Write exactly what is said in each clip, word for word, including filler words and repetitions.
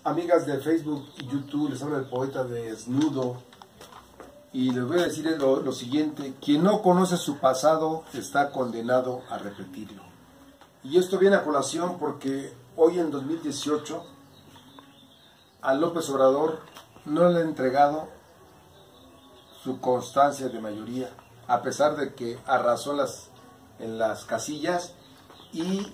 Amigas de Facebook y YouTube, les habla el poeta Desnudo y les voy a decir lo, lo siguiente: quien no conoce su pasado está condenado a repetirlo. Y esto viene a colación porque hoy en dos mil dieciocho a López Obrador no le ha entregado su constancia de mayoría, a pesar de que arrasó en las, en las casillas y,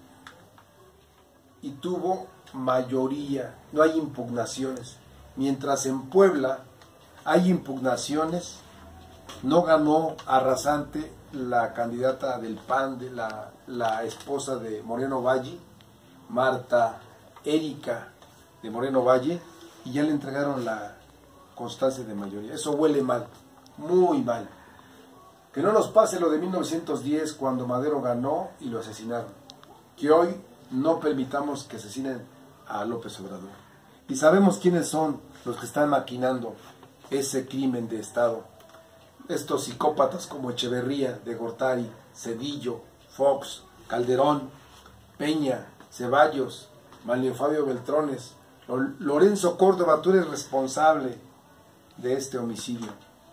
y tuvo mayoría, no hay impugnaciones. Mientras en Puebla hay impugnaciones, no ganó arrasante la candidata del P A N, de la, la esposa de Moreno Valle, Marta Erika de Moreno Valle, y ya le entregaron la constancia de mayoría. Eso huele mal, muy mal. Que no nos pase lo de mil novecientos diez, cuando Madero ganó y lo asesinaron. Que hoy no permitamos que asesinen a López Obrador. Y sabemos quiénes son los que están maquinando ese crimen de Estado. Estos psicópatas como Echeverría, de Gortari, Cedillo, Fox, Calderón, Peña, Ceballos, Manlio Fabio Beltrones, Lorenzo Córdoba, tú eres responsable de este homicidio.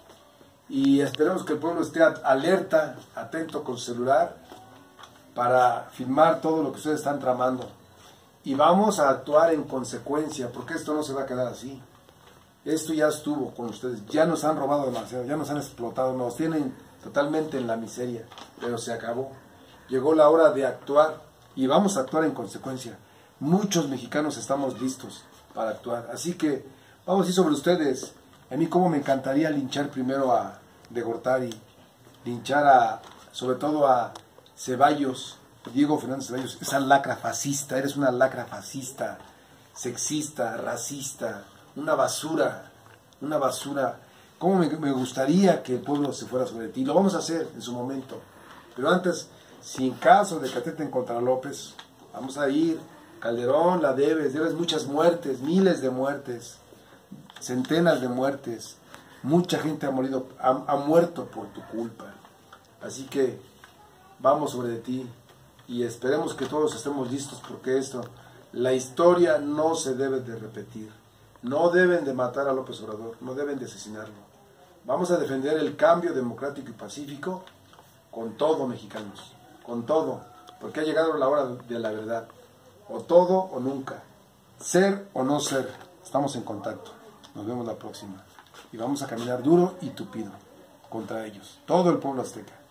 Y esperemos que el pueblo esté alerta, atento con su celular, para filmar todo lo que ustedes están tramando. Y vamos a actuar en consecuencia, porque esto no se va a quedar así. Esto ya estuvo con ustedes, ya nos han robado demasiado, ya nos han explotado, nos tienen totalmente en la miseria, pero se acabó. Llegó la hora de actuar y vamos a actuar en consecuencia. Muchos mexicanos estamos listos para actuar, así que vamos a ir sobre ustedes. A mí como me encantaría linchar primero a de Gortari, linchar a, sobre todo a Ceballos, Diego Fernández Ceballos, esa lacra fascista, eres una lacra fascista, sexista, racista, una basura, una basura. ¿Cómo me, me gustaría que el pueblo se fuera sobre ti? Lo vamos a hacer en su momento, pero antes, si en caso de que atenten contra López, vamos a ir. Calderón, la debes, debes muchas muertes, miles de muertes, centenas de muertes, mucha gente ha morido, ha, ha muerto por tu culpa. Así que vamos sobre de ti y esperemos que todos estemos listos, porque esto, la historia no se debe de repetir. No deben de matar a López Obrador, no deben de asesinarlo. Vamos a defender el cambio democrático y pacífico con todo, mexicanos, con todo, porque ha llegado la hora de la verdad. O todo o nunca, ser o no ser. Estamos en contacto. Nos vemos la próxima. Y vamos a caminar duro y tupido contra ellos, todo el pueblo azteca.